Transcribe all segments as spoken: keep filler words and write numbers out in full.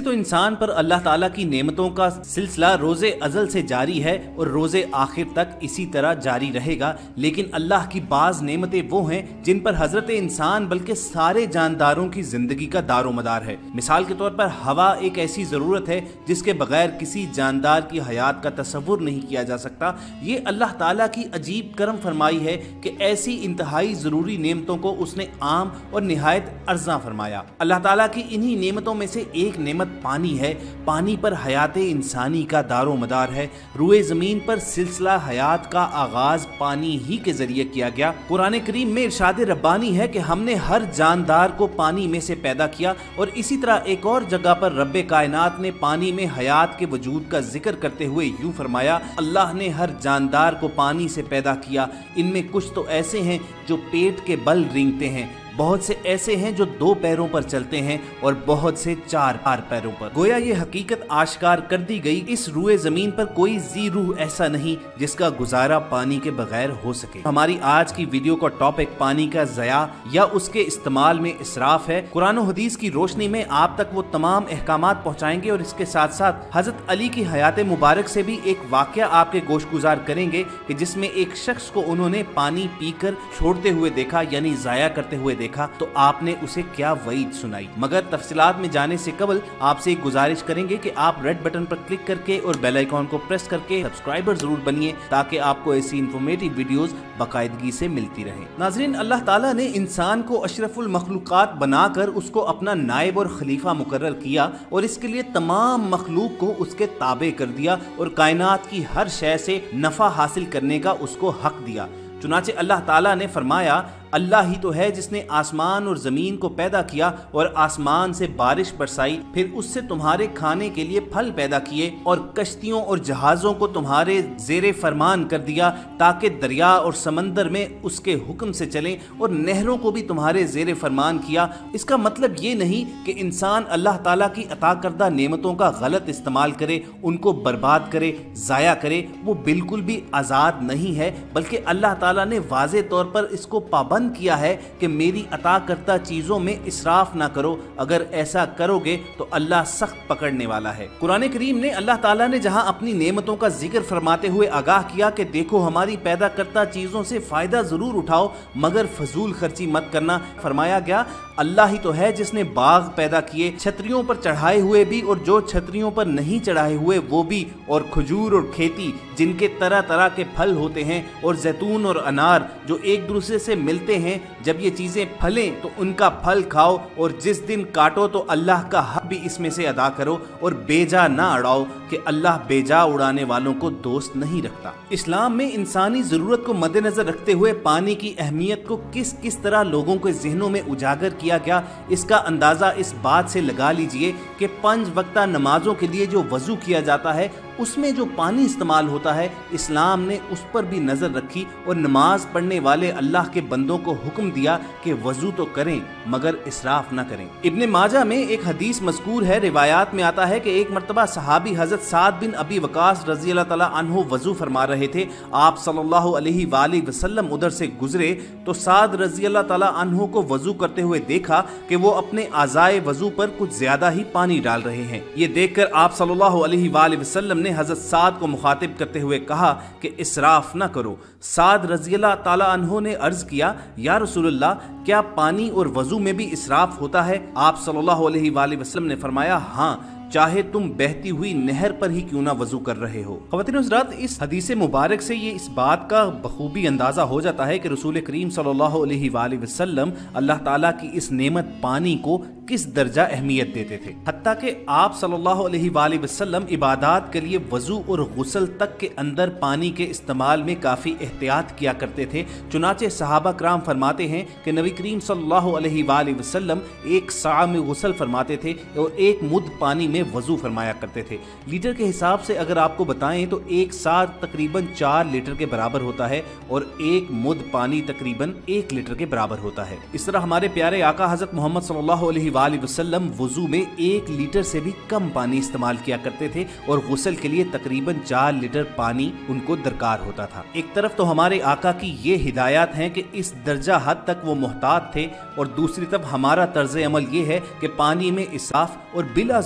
तो इंसान पर अल्लाह ताला की नेमतों का सिलसिला रोजे अजल से जारी है और रोजे आखिर तक इसी तरह जारी रहेगा, लेकिन अल्लाह की बाज नेमतें वो हैं जिन पर हजरत इंसान बल्कि सारे जानदारों की जिंदगी का दारोमदार है। मिसाल के तौर पर हवा एक ऐसी जरूरत है जिसके बगैर किसी जानदार की हयात का तसव्वुर नहीं किया जा सकता। ये अल्लाह ताला की अजीब करम फरमाई है कि ऐसी इंतहाई जरूरी नेमतों को उसने आम और निहायत अर्जा फरमाया। अल्लाह ताला की इन्हीं नेमतों में से एक नेमत पानी है। पानी पर हयात इंसानी का दारोमदार है। रूए जमीन पर सिलसिला हयात का आगाज पानी ही के जरिए किया गया। कुरान करीम में इरशाद रब्बानी है कि हमने हर जानदार को पानी में से पैदा किया, और इसी तरह एक और जगह पर रब्बे कायनात ने पानी में हयात के वजूद का जिक्र करते हुए यूं फरमाया, अल्लाह ने हर जानदार को पानी से पैदा किया। इनमें कुछ तो ऐसे हैं जो पेट के बल रेंगते हैं, बहुत से ऐसे हैं जो दो पैरों पर चलते हैं और बहुत से चार चार पैरों पर। गोया ये हकीकत आश्कार कर दी गई, इस रूए जमीन पर कोई जी रूह ऐसा नहीं जिसका गुजारा पानी के बगैर हो सके। हमारी आज की वीडियो का टॉपिक पानी का ज़या या उसके इस्तेमाल में इसराफ है। कुरान और हदीस की रोशनी में आप तक वो तमाम अहकामात पहुँचाएंगे और इसके साथ साथ हजरत अली की हयात मुबारक से भी एक वाक़या आपके गोशगुजार करेंगे कि जिसमें एक शख्स को उन्होंने पानी पीकर छोड़ते हुए देखा, यानी ज़ाया करते हुए देखा, तो आपने उसे क्या वईद सुनाई। मगर तफसीलात में जाने से कबल आपसे एक गुजारिश करेंगे कि आप रेड बटन पर क्लिक करके और बेल आइकॉन को प्रेस करके सब्सक्राइबर जरूर बनिए ताकि आपको ऐसी इंफॉर्मेटिव वीडियोस बाकायदगी से मिलती रहे। नाजरीन, अल्लाह ताला ने इंसान को अशरफुल मखलूकात बनाकर उसको अपना नायब और खलीफा मुकर्रर किया और इसके लिए तमाम मखलूक को उसके ताबे कर दिया और कायनात की हर शय से नफा हासिल करने का उसको हक दिया। चुनाचे अल्लाह ताला ने फरमाया, अल्लाह ही तो है जिसने आसमान और जमीन को पैदा किया और आसमान से बारिश बरसाई, फिर उससे तुम्हारे खाने के लिए फल पैदा किए और कश्तियों और जहाजों को तुम्हारे जेरे फरमान कर दिया ताकि दरिया और समंदर में उसके हुक्म से चलें, और नहरों को भी तुम्हारे जेरे फरमान किया। इसका मतलब ये नहीं कि इंसान अल्लाह ताला की अता करदा नेमतों का गलत इस्तेमाल करे, उनको बर्बाद करे, ज़ाया करे। वो बिल्कुल भी आज़ाद नहीं है, बल्कि अल्लाह ताला ने वाज़े तौर पर इसको पाबंद किया है कि मेरी अता करता चीजों में इसराफ ना करो, अगर ऐसा करोगे तो अल्लाह सख्त पकड़ने वाला है। कुरान करीम ने अल्लाह ताला ने जहां अपनी नेमतों का जिक्र फरमाते हुए आगाह किया कि देखो हमारी पैदा करता चीजों से फायदा जरूर उठाओ मगर फजूल खर्ची मत करना, फरमाया गया अल्लाह ही तो है जिसने बाग पैदा किए, छतरियों पर चढ़ाए हुए भी और जो छतरियों पर नहीं चढ़ाए हुए वो भी, और खजूर और खेती जिनके तरह तरह के फल होते हैं, और जैतून और अनार जो एक दूसरे से मिलते हैं। जब ये चीजें फलें तो उनका फल खाओ, और जिस दिन काटो तो अल्लाह का हक भी इसमें से अदा करो, और बेजा ना उड़ाओ कि अल्लाह बेजा उड़ाने वालों को दोस्त नहीं रखता। इस्लाम में इंसानी जरूरत को मद्देनजर रखते हुए पानी की अहमियत को किस किस तरह लोगों के जहनों में उजागर किया गया, इसका अंदाजा इस बात से लगा लीजिए कि पांच वक्ता नमाजों के लिए जो वजू किया जाता है उसमें जो पानी इस्तेमाल होता है, इस्लाम ने उस पर भी नजर रखी और नमाज पढ़ने वाले अल्लाह के बंदों को हुक्म दिया कि वजू तो करें मगर इसराफ ना करें। इब्ने माजा में एक हदीस मज़कूर है, रिवायात में आता है कि एक मर्तबा सहाबी हजरत साद बिन अबी वकास रजी अल्लाह ताला अन्हु वजू फरमा रहे थे। आप सल्लल्लाहु अलैहि वालैहि वसल्लम उधर से गुजरे तो साद रजी अल्लाह ताला अन्हु को वजू करते हुए देखा कि वो अपने आज़ाए वजू पर कुछ ज्यादा ही पानी डाल रहे हैं। ये देखकर आप सल्लल्लाहु अलैहि वालैहि वसल्लम ने हजरत साद को मुखातिब करते हुए कहा कि इसराफ न करो। साद रज़ी अल्लाह ताला अन्हो ने अर्ज किया, या रसूलुल्लाह क्या पानी और वजू में भी इसराफ होता है? आप सल्लल्लाहु अलैहि वसल्लम ने फरमाया, हाँ, चाहे तुम बहती हुई नहर पर ही क्यों ना वजू कर रहे हो। ख़वातीन हज़रात, इस हदीस मुबारक से ये इस बात का बखूबी अंदाज़ा हो जाता है कि रसूल करीम सल्लल्लाहु अलैहि वसल्लम अल्लाह ताला की इस नेमत पानी को किस दर्जा अहमियत देते थे। हत्ता कि आप सल्लल्लाहु अलैहि वसल्लम इबादत के लिए वजू और गुस्ल तक के अंदर पानी के इस्तेमाल में काफ़ी एहतियात किया करते थे। चुनाचे सहाबा कराम फरमाते हैं कि नबी करीम सल्लल्लाहु अलैहि वसल्लम एक सा में गुस्ल फरमाते थे और एक मुद पानी में वजू फरमाया करते थे। लीटर के हिसाब से अगर आपको बताएं तो एक सा तकरीबन चार लीटर के बराबर होता है और एक मुद पानी तकरीबन एक लीटर के बराबर होता है। इस तरह हमारे प्यारे आका हजरत मोहम्मद सल्लल्लाहु अलैहि वसल्लम वजू में एक लीटर से भी कम पानी इस्तेमाल किया करते थे और गुस्ल के लिए तकरीबन चार लीटर पानी उनको दरकार होता था। एक तरफ तो हमारे आका की ये हिदायत हैं कि इस दर्जा हद तक वो मोहतात थे और दूसरी तरफ हमारा तर्ज अमल ये है कि पानी में इसराफ और बिला जरूरत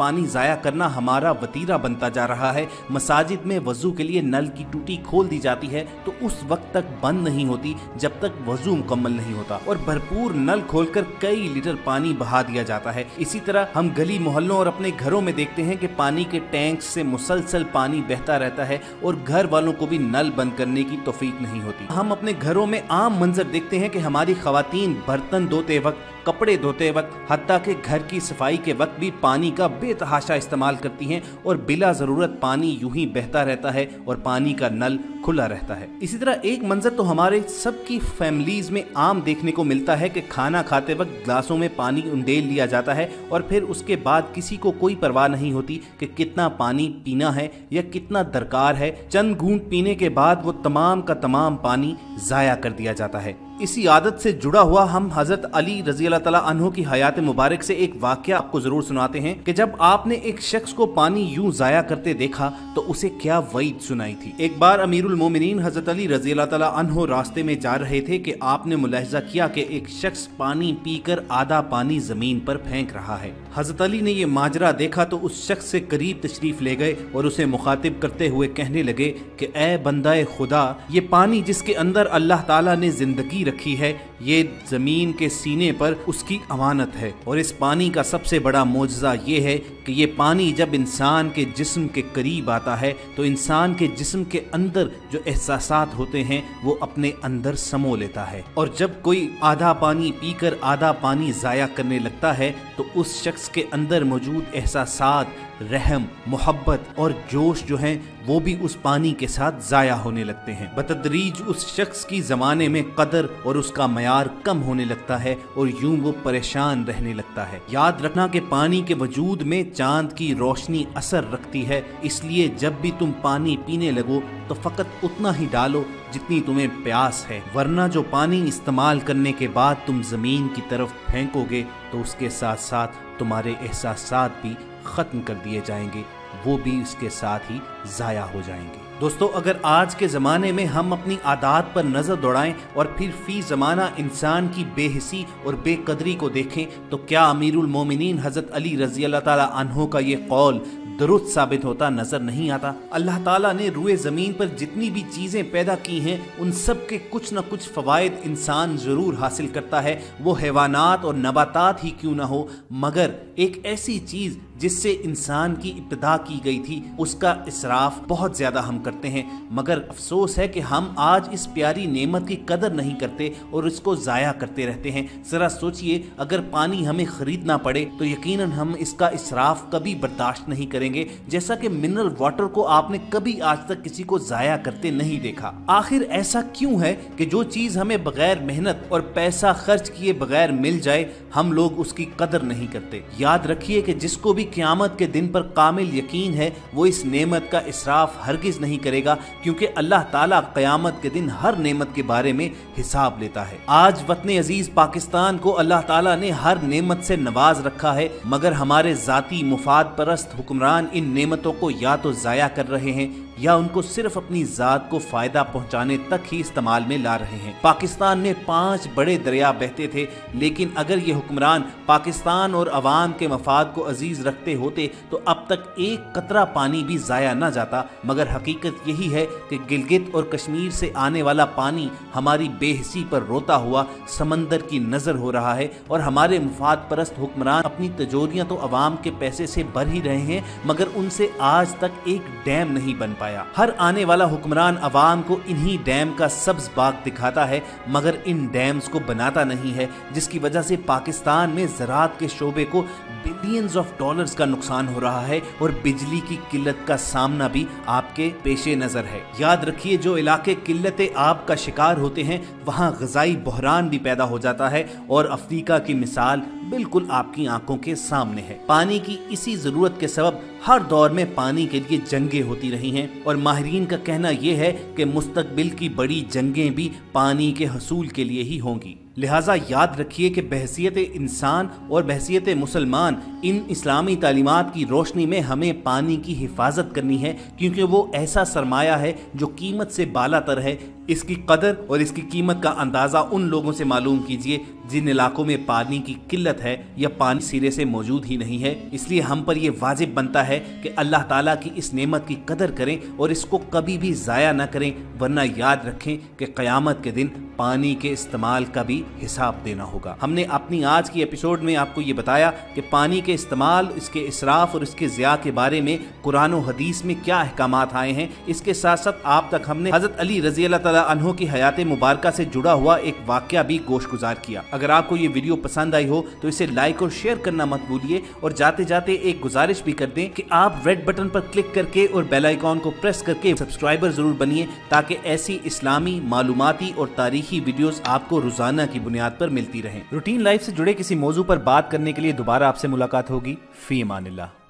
पानी जाया करना हमारा वतीरा बनता जा रहा है। मसाजिद में वजू के लिए नल की टूटी खोल दी जाती है तो उस वक्त तक बंद नहीं होती जब तक वजू मुकम्मल नहीं होता, और भरपूर नल खोलकर कई लीटर पानी बहा दिया जाता है। इसी तरह हम गली मोहल्लों और अपने घरों में देखते हैं कि पानी के टैंक से मुसलसल पानी बहता रहता है और घर वालों को भी नल बंद करने की तौफीक नहीं होती। हम अपने घरों में आम मंजर देखते हैं कि हमारी खवातीन बर्तन धोते वक्त, कपड़े धोते वक्त, हत्ता के घर की सफाई के वक्त भी पानी का बेतहाशा इस्तेमाल करती हैं और बिला जरूरत पानी यूं ही बहता रहता है और पानी का नल खुला रहता है। इसी तरह एक मंजर तो हमारे सबकी फैमिलीज में आम देखने को मिलता है कि खाना खाते वक्त ग्लासों में पानी उंडेल लिया जाता है और फिर उसके बाद किसी को कोई परवाह नहीं होती कि कितना पानी पीना है या कितना दरकार है। चंद घूंट पीने के बाद वो तमाम का तमाम पानी जाया कर दिया जाता है। इसी आदत से जुड़ा हुआ हम हजरत अली रजी अल्लाह तआला अन्हु की हयात मुबारक से एक वाकया आपको जरूर सुनाते हैं कि जब आपने एक शख्स को पानी यूं जाया करते देखा तो उसे क्या वईद सुनाई थी। एक बार अमीरुल मोमिनीन हजरत अली रजी अल्लाह तआला अन्हु रास्ते में जा रहे थे कि आपने मुलाहिजा किया कि एक शख्स पानी पीकर आधा पानी जमीन पर फेंक रहा है। हजरत अली ने ये माजरा देखा तो उस शख्स से करीब तशरीफ ले गए और उसे मुखातिब करते हुए कहने लगे कि ए बंदाए खुदा, ये पानी जिसके अंदर अल्लाह ताला ने जिंदगी रखी है, ये जमीन के सीने पर उसकी अमानत है, और इस पानी का सबसे बड़ा मोजज़ा ये है कि ये पानी जब इंसान के जिस्म के करीब आता है तो इंसान के जिस्म के अंदर जो एहसासात होते हैं वो अपने अंदर समो लेता है, और जब कोई आधा पानी पीकर आधा पानी ज़ाया करने लगता है तो उस शख्स के अंदर मौजूद एहसासात, रहम, मोहब्बत और जोश जो हैं वो भी उस पानी के साथ ज़ाया होने लगते हैं। बतदरीज उस शख्स की ज़माने में कदर और उसका मयार कम होने लगता है और यूं वो परेशान रहने लगता है। याद रखना कि पानी के वजूद में चांद की रोशनी असर रखती है, इसलिए जब भी तुम पानी पीने लगो तो फकत उतना ही डालो जितनी तुम्हें प्यास है, वरना जो पानी इस्तेमाल करने के बाद तुम ज़मीन की तरफ फेंकोगे तो उसके साथ साथ तुम्हारे एहसासात भी ख़त्म कर दिए जाएंगे, वो भी इसके साथ ही ज़ाया हो जाएंगे। दोस्तों, अगर आज के ज़माने में हम अपनी आदात पर नज़र दौड़ाएं और फिर फी ज़माना इंसान की बेहिसी और बेकदरी को देखें तो क्या अमीरुल मोमिनीन हज़रत अली रज़ी अल्लाह ताला अन्हु का ये कौल दुरुस्त साबित होता नजर नहीं आता। अल्लाह ताला ने रुए ज़मीन पर जितनी भी चीज़ें पैदा की हैं उन सब के कुछ न कुछ फ़वाइद इंसान ज़रूर हासिल करता है, वो हैवानात और नबातात ही क्यों ना हो, मगर एक ऐसी चीज़ जिससे इंसान की इब्तिदा की गई थी उसका इसराफ बहुत ज़्यादा हम करते हैं। मगर अफसोस है कि हम आज इस प्यारी नेमत की कदर नहीं करते और इसको ज़ाया करते रहते हैं। ज़रा सोचिए, अगर पानी हमें ख़रीदना पड़े तो यकीनन हम इसका इसराफ कभी बर्दाश्त नहीं करेंगे, जैसा कि मिनरल वाटर को आपने कभी आज तक किसी को ज़ाया करते नहीं देखा। आखिर ऐसा क्यों है कि जो चीज़ हमें बगैर मेहनत और पैसा खर्च किए बगैर मिल जाए हम लोग उसकी कदर नहीं करते। याद रखिए कि जिसको भी क़यामत के दिन पर कामिल यकीन है वो इस नेमत का इसराफ हरगिज नहीं करेगा, क्योंकि अल्लाह ताला क़यामत के दिन हर नेमत के बारे में हिसाब लेता है। आज वतन अजीज पाकिस्तान को अल्लाह ताला ने हर नेमत से नवाज रखा है, मगर हमारे जाती मुफाद परस्त हुक्मरान इन नेमतों को या तो ज़ाया कर रहे हैं या उनको सिर्फ अपनी जात को फायदा पहुंचाने तक ही इस्तेमाल में ला रहे हैं। पाकिस्तान में पांच बड़े दरिया बहते थे, लेकिन अगर ये हुक्मरान पाकिस्तान और अवाम के मफाद को अजीज रखते होते तो अब तक एक कतरा पानी भी ज़ाया न जाता। मगर हकीकत यही है कि गिलगित और कश्मीर से आने वाला पानी हमारी बेहिसी पर रोता हुआ समंदर की नज़र हो रहा है और हमारे मुफाद परस्त हुक्मरान अपनी तिजोरियां तो अवाम के पैसे से भर ही रहे हैं, मगर उनसे आज तक एक डैम नहीं बन पाया। हर आने वाला हुक्मरान अवाम को इन्हीं डैम का सब्ज बाग दिखाता है, मगर इन डैम्स को बनाता नहीं है, जिसकी वजह से पाकिस्तान में ज़राअत के शोबे को बिलियंस ऑफ डॉलर्स का नुकसान हो रहा है और बिजली की किल्लत का सामना भी आपके पेशे नज़र है। याद रखिए, जो इलाके किल्लत आब का शिकार होते हैं वहाँ ग़ज़ाई बहरान भी पैदा हो जाता है और अफ्रीका की मिसाल बिल्कुल आपकी आंखों के सामने है। पानी की इसी ज़रूरत के सबब हर दौर में पानी के लिए जंगें होती रही हैं और माहिरीन का कहना यह है कि मुस्तकबिल की बड़ी जंगें भी पानी के हसूल के लिए ही होंगी। लिहाजा याद रखिए कि बहसियत इंसान और बहसियत मुसलमान इन इस्लामी तालीमात की रोशनी में हमें पानी की हिफाजत करनी है, क्योंकि वो ऐसा सरमाया है जो कीमत से बाला तर है। इसकी कदर और इसकी कीमत का अंदाज़ा उन लोगों से मालूम कीजिए जिन इलाकों में पानी की किल्लत है या पानी सिरे से मौजूद ही नहीं है। इसलिए हम पर यह वाजिब बनता है कि अल्लाह ताला की इस नेमत की कदर करें और इसको कभी भी ज़ाया न करें, वरना याद रखें कि क़यामत के दिन पानी के इस्तेमाल का भी हिसाब देना होगा। हमने अपनी आज की एपिसोड में आपको ये बताया कि पानी के इस्तेमाल, इसके इसराफ और इसके ज़िया के बारे में कुरान और हदीस में क्या अहकामात आए हैं। इसके साथ साथ आप तक हमने हज़रत अली रज़ी अल्लाह तआला अन्हु की हयात मुबारका से जुड़ा हुआ एक वाक़या भी गोश गुजार किया। अगर आपको ये वीडियो पसंद आई हो तो इसे लाइक और शेयर करना मत भूलिए, और जाते जाते एक गुजारिश भी कर दें कि आप रेड बटन पर क्लिक करके और बेल आइकॉन को प्रेस करके सब्सक्राइबर जरूर बनिए, ताकि ऐसी इस्लामी मालूमाती और तारीखी वीडियोस आपको रोजाना की बुनियाद पर मिलती रहें। रूटीन लाइफ से जुड़े किसी मौजू पर बात करने के लिए दोबारा आपसे मुलाकात होगी। फी अमानिल्लाह।